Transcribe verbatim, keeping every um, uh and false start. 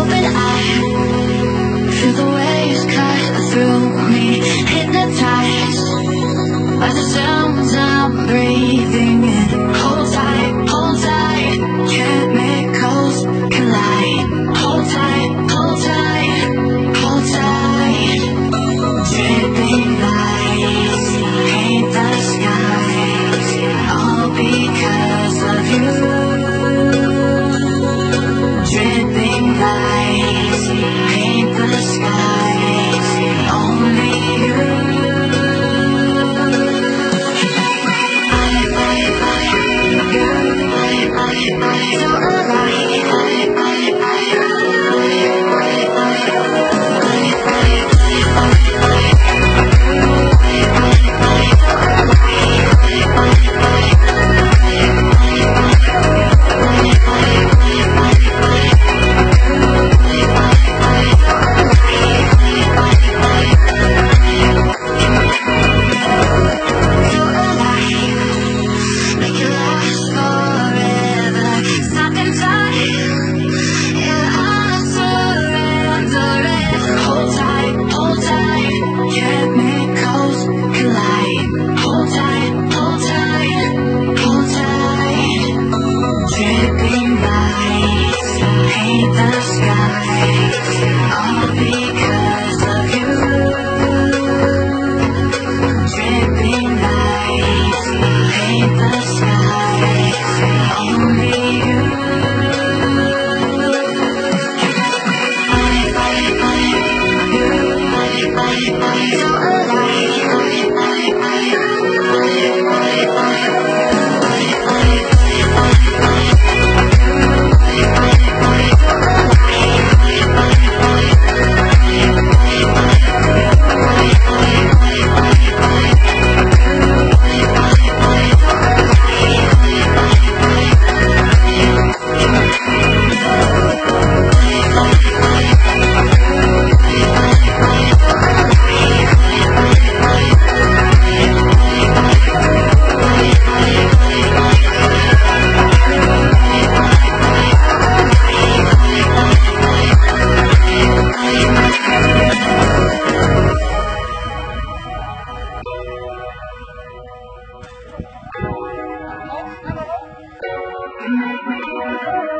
open, I feel the waves cut through me, hypnotized by the sounds I'm breathing in. Hold tight, hold tight, chemicals collide. Hold tight, hold tight, hold tight. Dripping lights paint the skies, all because of you. Dripping lights paint the skies, only you. Thank you.